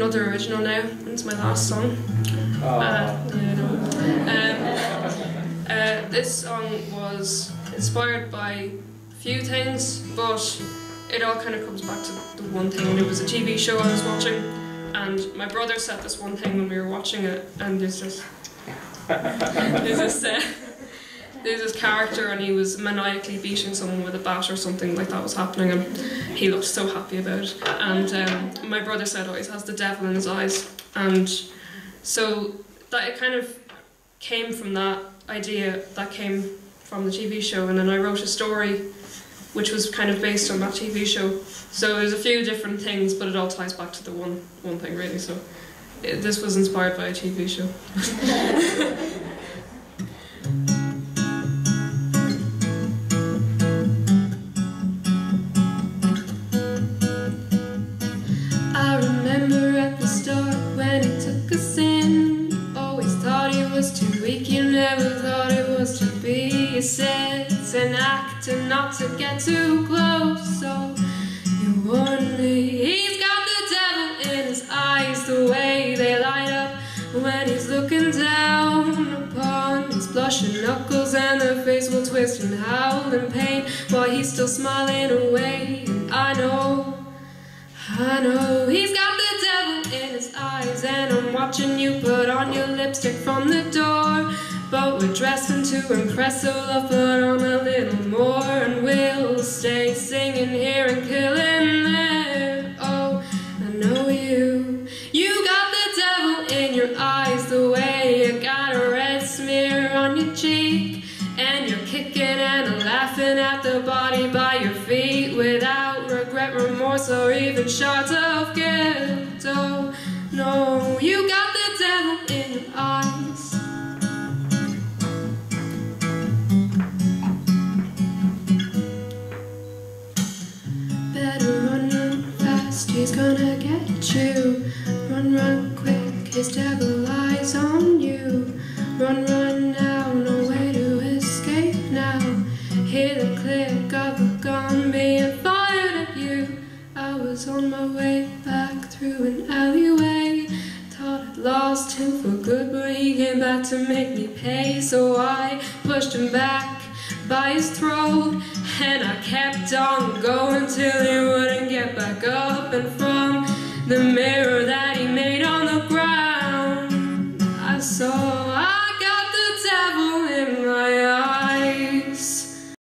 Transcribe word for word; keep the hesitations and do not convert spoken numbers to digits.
another original now. It's my last song. Oh. Uh, yeah, I know. Um, uh, this song was inspired by a few things, but it all kind of comes back to the one thing. And it was a T V show I was watching, and my brother said this one thing when we were watching it, and there's this, there's this, uh, there's this character, and he was maniacally beating someone with a bat or something like that was happening, and he looked so happy about it. And um, my brother said, oh, he has the devil in his eyes. And so that it kind of came from that idea that came from the T V show, and then I wrote a story which was kind of based on that T V show. So there's a few different things, but it all ties back to the one one thing really. So it, this was inspired by a T V show. I remember at the start when he took us in, you always thought he was too weak, you never thought it was to be. You said it's an act and not to get too close, so you warned me. He's got the devil in his eyes, the way they light up when he's looking down upon his blushing knuckles, and the face will twist and howl in pain while he's still smiling away. And I know I know he's got the devil in his eyes, and I'm watching you put on your lipstick from the door. But we're dressing to impress, so love, put on a little more, and we'll stay singing here and killing there. Oh, I know you. You got the devil in your eyes, the way you got a red smear on your cheek, and you're kicking and laughing at the body by your feet without regret, remorse, or even shards of guilt. Oh, no, you got the devil in your eyes. Better run, run fast, he's gonna get you. Run, run quick, his devil eyes on you. Run, run now, no way to escape now. Hear the click of a gun being fired at you. I was on my way back through an alleyway, thought I'd lost him for good, but he came back to make me pay. So I pushed him back by his throat, and I kept on going till he wouldn't get back up. And from the mirror that he made on the ground, I saw I got the devil in my eyes.